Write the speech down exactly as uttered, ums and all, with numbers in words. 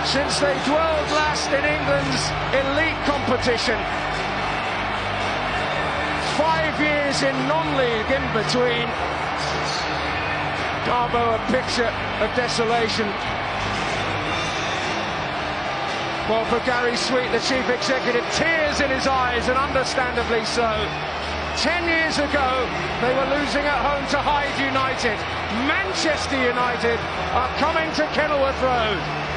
since they dwelled last in England's elite competition. Five years in non-league in between. Garbo, a picture of desolation. Well, for Gary Sweet, the chief executive, tears in his eyes, and understandably so. Ten years ago, they were losing at home to Hyde United. Manchester United are coming to Kenilworth Road.